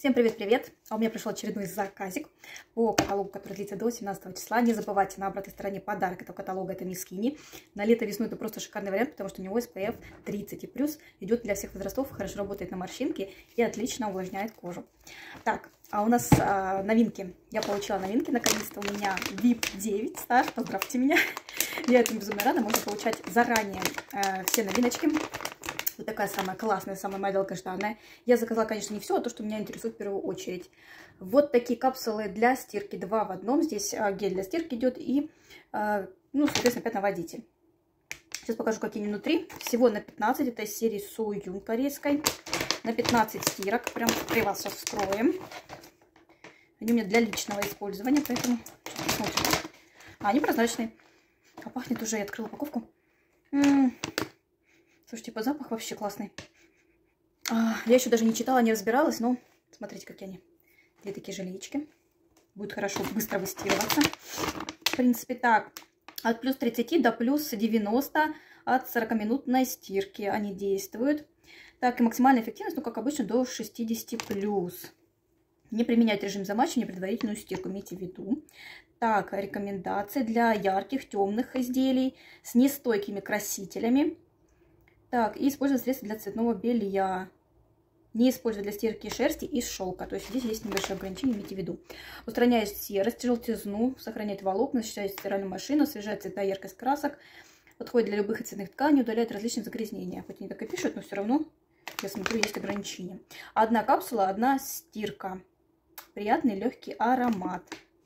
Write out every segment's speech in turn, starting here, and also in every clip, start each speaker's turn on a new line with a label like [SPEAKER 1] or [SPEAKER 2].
[SPEAKER 1] Всем привет-привет! А у меня пришел очередной заказик по каталогу, который длится до 17 числа. Не забывайте, на обратной стороне подарок этого каталога — это Мискини. На лето-весну это просто шикарный вариант, потому что у него SPF 30 и плюс, идет для всех возрастов, хорошо работает на морщинки и отлично увлажняет кожу. Так, а у нас новинки. Я получила новинки, наконец-то у меня VIP 9 стаж, поздравьте меня. Я этому безумно рада, можно получать заранее все новиночки. Вот такая самая классная, самая моя долгожданная. Я заказала, конечно, не все, а то, что меня интересует в первую очередь. Вот такие капсулы для стирки, 2 в одном. Здесь гель для стирки идет и, соответственно, пятноводитель. Сейчас покажу, какие они внутри. Всего на 15, это из серии Суюн корейской. На 15 стирок. Прям при вас сейчас вскроем. Они у меня для личного использования, поэтому посмотрим. Они прозрачные. А пахнет уже, я открыла упаковку. Слушайте, по запах вообще классный. Я еще даже не читала, не разбиралась, но смотрите, какие они. 2 такие желеечки. Будет хорошо, быстро выстирываться. В принципе, так. От плюс 30 до плюс 90 от 40-минутной стирки они действуют. Так, и максимальная эффективность, как обычно, до 60 плюс. Не применять режим замачивания, предварительную стирку, имейте в виду. Так, рекомендации для ярких, темных изделий с нестойкими красителями. Так, и использовать средства для цветного белья. Не использовать для стирки шерсти из шелка. То есть здесь есть небольшое ограничение, имейте в виду. Устраняет серость, желтизну, сохраняет волокна, защищает стиральную машину, освежает цвета, яркость красок. Подходит для любых цветных тканей, удаляет различные загрязнения. Хоть они так и пишут, но все равно, я смотрю, есть ограничения. Одна капсула, одна стирка. Приятный легкий аромат.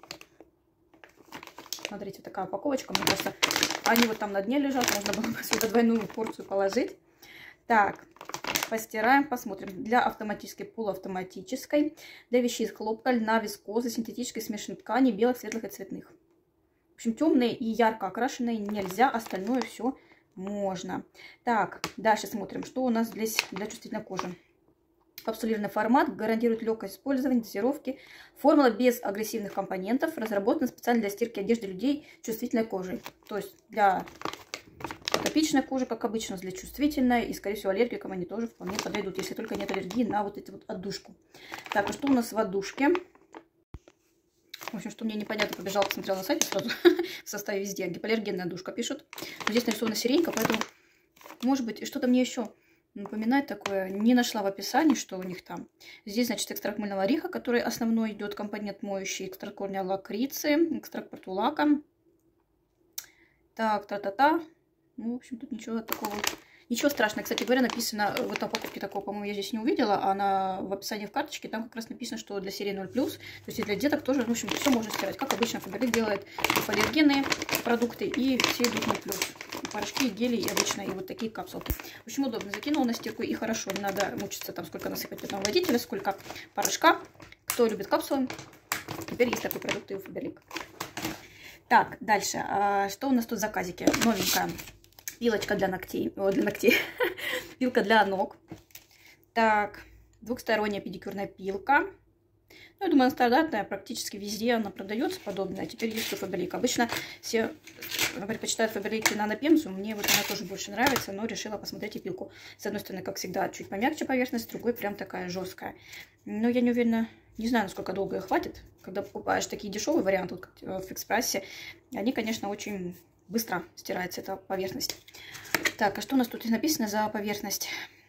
[SPEAKER 1] Смотрите, такая упаковочка. Мне кажется, они вот там на дне лежат. Можно было бы сюда двойную порцию положить. Так, постираем, посмотрим. Для автоматической, полуавтоматической. Для вещей из хлопка, льна, вискозы, синтетической смешанной ткани, белых, светлых и цветных. В общем, темные и ярко окрашенные нельзя. Остальное все можно. Так, дальше смотрим, что у нас здесь для чувствительной кожи. Капсулированный формат гарантирует легкость использования, дозировки. Формула без агрессивных компонентов. Разработана специально для стирки одежды людей с чувствительной кожей. То есть для атопичной кожи, как обычно, для чувствительной. И, скорее всего, аллергикам они тоже вполне подойдут, если только нет аллергии на вот эту вот отдушку. Так, а что у нас в отдушке? В общем, что мне непонятно, побежала, посмотрела на сайте сразу. В составе везде гипоаллергенная отдушка пишут. Но здесь нарисована сиренька, поэтому, может быть, что-то мне еще напоминает такое. Не нашла в описании, что у них там. Здесь, значит, экстракт мыльного ореха, который основной идет, компонент моющий, экстракт корня лакрицы, экстракт портулака. Так, та-та-та. Ну, в общем, тут ничего такого. Ничего страшного. Кстати говоря, написано, вот на упаковке такого, по-моему, я здесь не увидела, а в описании в карточке там как раз написано, что для серии 0+, то есть и для деток тоже, в общем, все можно стирать. Как обычно, Фаберлик делает аллергенные продукты и все идут 0+. Порошки, гели и обычно и вот такие капсулки. В общем, удобно. Закинула на стирку и хорошо. Не надо мучиться там, сколько насыпать пятновыводителя, сколько порошка. Кто любит капсулы, теперь есть такой продукт и у Фаберлик. Так, дальше. Что у нас тут в заказике? Новенькая. Пилочка для ногтей. Пилка для ног. Так, двухсторонняя педикюрная пилка. Ну, я думаю, она стандартная, практически везде она продается подобная. Теперь есть у Фаберлик. Обычно все предпочитают Фаберлик нанопемзу. Мне вот она тоже больше нравится, но решила посмотреть и пилку. С одной стороны, как всегда, чуть помягче поверхность, с другой прям такая жесткая. Но я не уверена, не знаю, насколько долго ее хватит. Когда покупаешь такие дешевые варианты, вот как в Экспрессе, они, конечно, очень быстро стирается эта поверхность. Так, а что у нас тут написано за поверхность?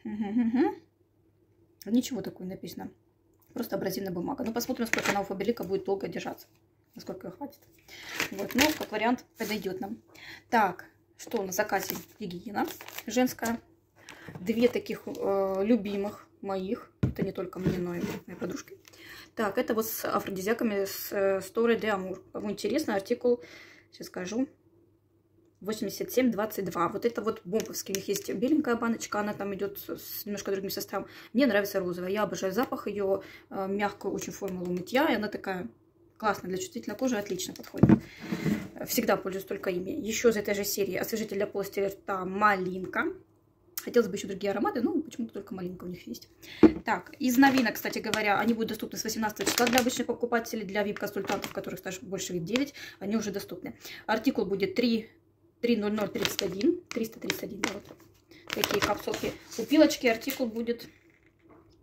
[SPEAKER 1] Ничего такого написано. Просто абразивная бумага. Ну, посмотрим, сколько она у Фаберлика будет долго держаться. Насколько ее хватит. Вот, ну, как вариант, подойдет нам. Так, что у нас в заказе? Гигиена женская. 2 таких любимых моих. Это не только мне, но и моей подружке. Так, это вот с афродизиаками с Story de Amour. Кому интересно, артикул, сейчас скажу, 8722. Вот это вот бомбовский. У них есть беленькая баночка, она там идет с немножко другим составом. Мне нравится розовая. Я обожаю запах ее, мягкую очень формулу мытья. И она такая классная для чувствительной кожи, отлично подходит. Всегда пользуюсь только ими. Еще из этой же серии освежитель для полости рта малинка. Хотелось бы еще другие ароматы, но почему-то только малинка у них есть. Так, из новинок, кстати говоря, они будут доступны с 18 числа для обычных покупателей, для VIP-консультантов, которых стаж больше VIP 9, они уже доступны. Артикул будет 30031, 331, да, вот такие капсулки. У пилочки артикул будет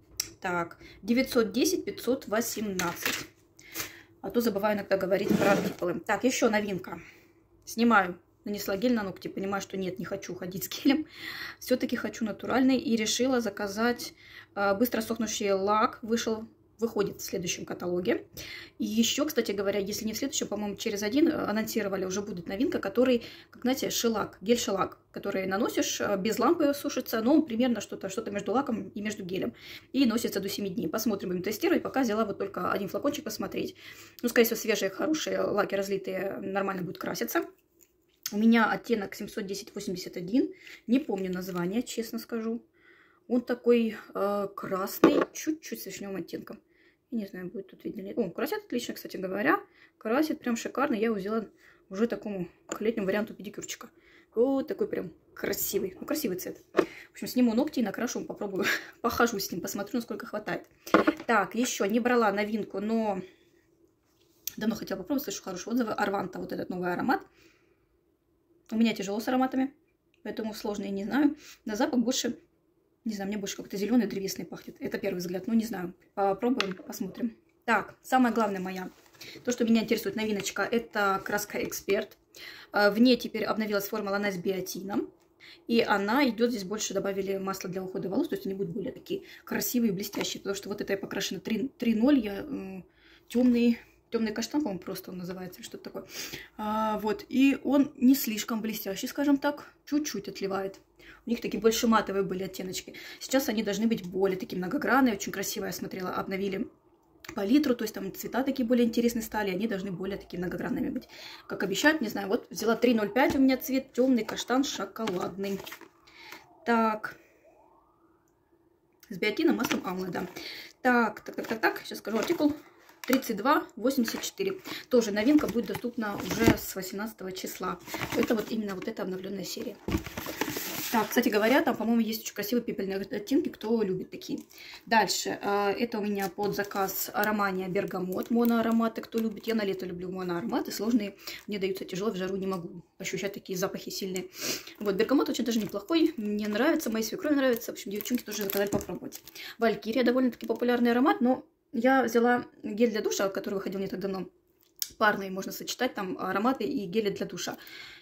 [SPEAKER 1] Так, 910 518. А то забываю иногда говорить про артикулы. Так, еще новинка. Снимаю. Нанесла гель на ногти. Понимаю, что нет, не хочу ходить с гелем. Все-таки хочу натуральный. И решила заказать быстро сохнущий лак. Выходит в следующем каталоге. И еще, кстати говоря, если не в следующем, по-моему, через один анонсировали, уже будет новинка, который, как знаете, шелак, гель-шелак, который наносишь, без лампы сушится, но он примерно что-то между лаком и между гелем. И носится до 7 дней. Посмотрим, будем тестировать. Пока взяла вот только один флакончик посмотреть. Ну, скорее всего, свежие, хорошие лаки разлитые нормально будут краситься. У меня оттенок 710-81. Не помню название, честно скажу. Он такой красный, чуть-чуть с вишневым оттенком. Я не знаю, будет тут видно ли. О, красит отлично, кстати говоря. Красит прям шикарно. Я его взяла уже такому к летнему варианту педикюрчика. Вот такой прям красивый. Ну, красивый цвет. В общем, сниму ногти и накрашу, попробую. Похожу с ним, посмотрю, насколько хватает. Так, еще не брала новинку, но давно хотела попробовать. Слышу хорошие отзывы. Арванта, вот этот новый аромат. У меня тяжело с ароматами, поэтому сложно, я не знаю. На запах больше... Не знаю, мне больше как-то зеленый, древесный пахнет. Это первый взгляд, но не знаю. Попробуем, посмотрим. Так, самое главное моя. То, что меня интересует, новиночка, это краска Эксперт. В ней теперь обновилась формула, она с биотином. И она идет, здесь больше добавили масло для ухода волос, то есть они будут более такие красивые и блестящие. Потому что вот это я покрашена 3.0, я темный каштан, по-моему, просто он называется, или что-то такое. Вот, и он не слишком блестящий, скажем так, чуть-чуть отливает. У них такие больше матовые были оттеночки. Сейчас они должны быть более такие многогранные, очень красиво, я смотрела, обновили палитру, то есть там цвета такие более интересные стали, они должны более такие многогранными быть. Как обещают, не знаю, вот взяла 3.05 у меня цвет, темный каштан шоколадный. Так, с биотином, маслом алмы, да. Так, сейчас скажу артикул. 32,84. Тоже новинка будет доступна уже с 18 числа. Это вот именно вот эта обновленная серия. Так, кстати говоря, там, по-моему, есть очень красивые пепельные оттенки, кто любит такие. Дальше. Это у меня под заказ Романия Бергамот. Моноароматы, кто любит. Я на лето люблю моноароматы. Сложные мне даются тяжело, в жару не могу ощущать такие запахи сильные. Вот, Бергамот очень даже неплохой. Мне нравится, моей свекрови нравится. В общем, девчонки тоже заказали попробовать. Валькирия довольно-таки популярный аромат, но я взяла гель для душа, который выходил не так давно. Парные можно сочетать, там ароматы и гели для душа.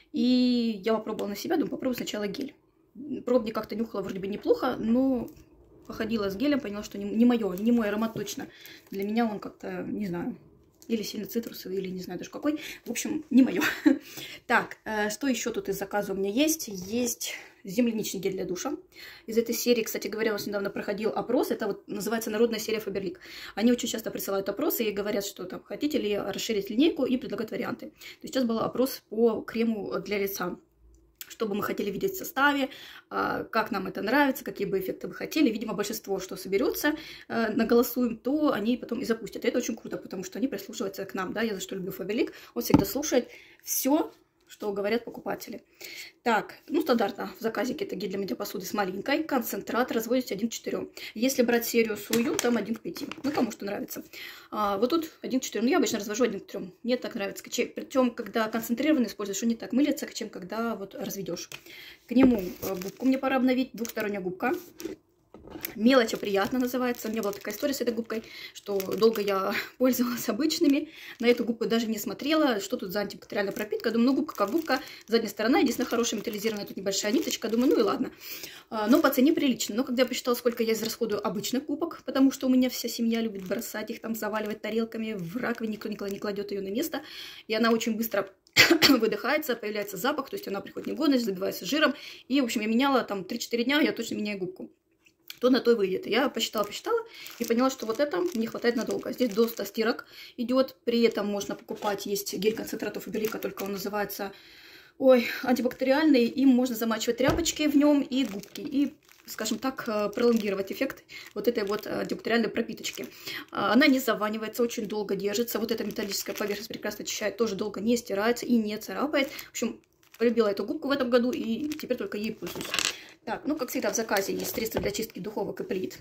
[SPEAKER 1] И я попробовала на себя, думаю, попробую сначала гель. Пробник как-то нюхала вроде бы неплохо, но походила с гелем, поняла, что не мой аромат точно. Для меня он как-то, не знаю, или сильно цитрусовый, или не знаю даже какой. В общем, не мое. Так, что еще тут из заказа у меня есть? Есть земляничный гель для душа. Из этой серии, кстати говоря, у нас недавно проходил опрос. Это вот называется народная серия Faberlic. Они очень часто присылают опросы и говорят, что там хотите ли расширить линейку, и предлагают варианты. То есть сейчас был опрос по крему для лица. Что бы мы хотели видеть в составе, как нам это нравится, какие бы эффекты вы хотели. Видимо, большинство, что соберется, наголосуем, то они потом и запустят. И это очень круто, потому что они прислушиваются к нам. Да? Я за что люблю Faberlic. Он всегда слушает все, что говорят покупатели. Так, ну стандартно в заказике это гель для мытья посуды с малинкой. Концентрат разводите 1 к 4. Если брать серию с уют, там 1 к 5. Ну, кому что нравится. Вот тут 1 к 4. Ну, я обычно развожу 1 к 3. Мне так нравится. Причем, когда концентрированный используешь, он не так мылится, чем когда вот разведешь. К нему губку мне пора обновить. Двухсторонняя губка. Мелочь приятно называется. У меня была такая история с этой губкой, что долго я пользовалась обычными. На эту губку даже не смотрела, что тут за антибактериальная пропитка. Думаю, ну губка как губка. Задняя сторона, единственное, хорошая металлизированная, тут небольшая ниточка. Думаю, ну и ладно. Но по цене прилично. Но когда я посчитала, сколько я израсходую обычных губок, потому что у меня вся семья любит бросать их, там заваливать тарелками в раковине, никто не кладет ее на место. И она очень быстро выдыхается, появляется запах, то есть она приходит в негодность, забивается жиром. И, в общем, я меняла там 3-4 дня, я точно меняю губку. То на то и выйдет. Я посчитала и поняла, что вот это не хватает надолго. Здесь до 100 стирок идет. При этом можно покупать, есть гель-концентрат Faberlic, только он называется, антибактериальный. Им можно замачивать тряпочки в нем и губки. И, скажем так, пролонгировать эффект вот этой вот антибактериальной пропиточки. Она не заванивается, очень долго держится. Вот эта металлическая поверхность прекрасно очищает, тоже долго не стирается и не царапает. В общем, полюбила эту губку в этом году и теперь только ей пользуюсь. Так, ну, как всегда, в заказе есть средства для чистки духовок и плит.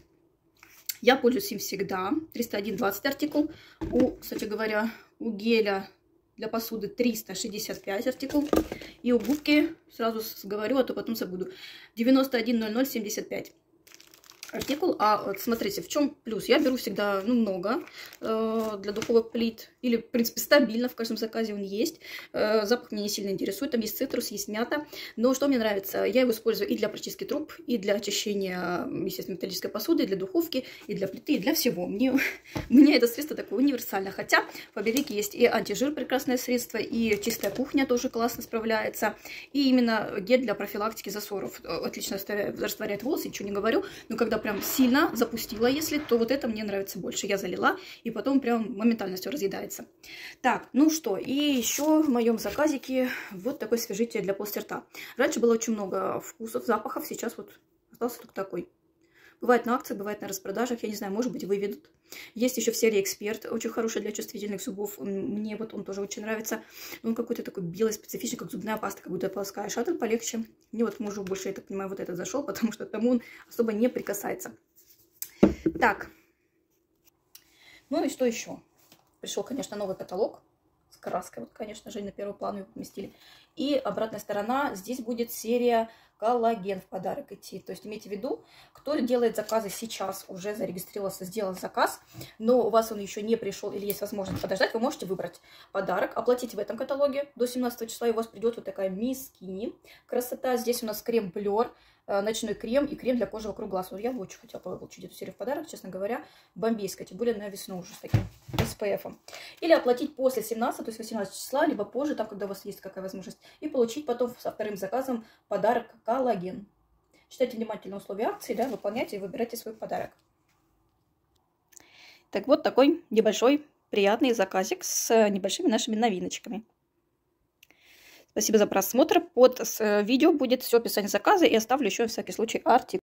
[SPEAKER 1] Я пользуюсь им всегда. 301,20 артикул. Кстати говоря, у геля для посуды 365 артикул. И у губки, сразу говорю, а то потом забуду, 91,00,75. 1 мл артикул. А вот смотрите, в чем плюс? Я беру всегда, ну, много для духовых плит. Или, в принципе, стабильно в каждом заказе он есть. Запах меня не сильно интересует. Там есть цитрус, есть мята. Но что мне нравится? Я его использую и для прочистки труб, и для очищения, естественно, металлической посуды, и для духовки, и для плиты, и для всего. Мне это средство такое универсальное. Хотя в Фаберлике есть и антижир, прекрасное средство, и чистая кухня тоже классно справляется. И именно гель для профилактики засоров. Отлично растворяет волосы, ничего не говорю. Но когда прям сильно запустила, если, то вот это мне нравится больше. Я залила, и потом прям моментально все разъедается. Так, ну что, и еще в моем заказике вот такой освежитель для полости рта. Раньше было очень много вкусов, запахов, сейчас вот остался только такой. Бывает на акциях, бывает на распродажах, я не знаю, может быть, выведут. Есть еще в серии Эксперт, очень хороший для чувствительных зубов. Мне вот он тоже очень нравится. Он какой-то такой белый, специфичный, как зубная паста, как будто полоскаешь. А тут полегче. Мне вот мужу больше, я так понимаю, вот этот зашел, потому что к тому он особо не прикасается. Так. Ну и что еще? Пришел, конечно, новый каталог с краской. Вот, конечно же, на первый план его поместили. И обратная сторона, здесь будет серия коллаген в подарок идти. То есть имейте в виду, кто делает заказы сейчас, уже зарегистрировался, сделал заказ, но у вас он еще не пришел или есть возможность подождать, вы можете выбрать подарок, оплатить в этом каталоге до 17 числа, и у вас придет вот такая Miss Skinny. Красота. Здесь у нас крем Blur, ночной крем и крем для кожи вокруг глаз. Вот я бы очень хотела получить эту серию в подарок, честно говоря, бомбейская, тем более на весну уже с таким SPF. Или оплатить после 17, то есть 18 числа, либо позже, там, когда у вас есть какая возможность, и получить потом со вторым заказом подарок коллаген. Читайте внимательно условия акции, да, выполняйте и выбирайте свой подарок. Так вот такой небольшой приятный заказик с небольшими нашими новиночками. Спасибо за просмотр. Под видео будет все описание заказа и оставлю еще, на всякий случай, артикул.